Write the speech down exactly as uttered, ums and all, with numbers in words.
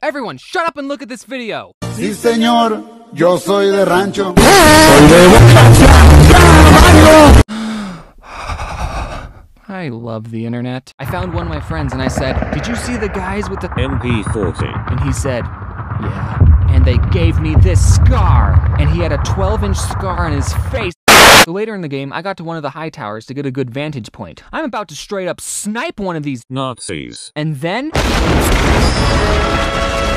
Everyone, shut up and look at this video! Sí, señor, yo soy de rancho. I love the internet. I found one of my friends and I said, did you see the guys with the M P forty? And he said, yeah. And they gave me this scar. And he had a twelve inch scar on his face. So later in the game, I got to one of the high towers to get a good vantage point. I'm about to straight up snipe one of these Nazis. And then...